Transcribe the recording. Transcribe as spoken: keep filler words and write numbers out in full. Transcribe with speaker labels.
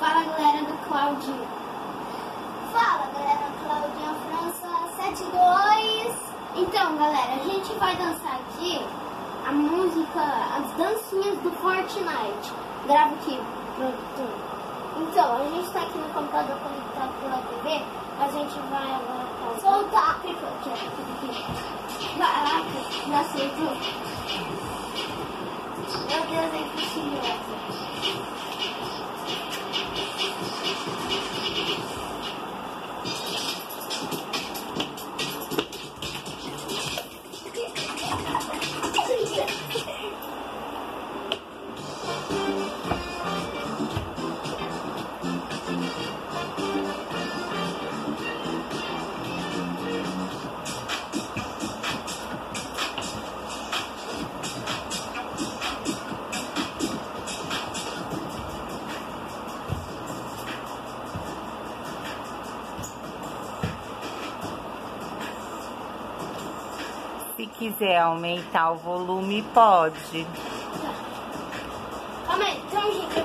Speaker 1: Fala, galera do Claudinho.
Speaker 2: Fala, galera, Claudinha França setenta e dois.
Speaker 1: Então, galera, a gente vai dançar aqui a música, as dancinhas do Fortnite. Grava aqui, produtor. Então, a gente tá aqui no computador conectado pela T V. A gente vai agora pra...
Speaker 2: Soltar!
Speaker 1: Clica aqui, aqui. Caraca, já acertou. Meu Deus, é impossível essa.
Speaker 3: Se quiser aumentar o volume, pode.
Speaker 1: Calma aí, então, gente,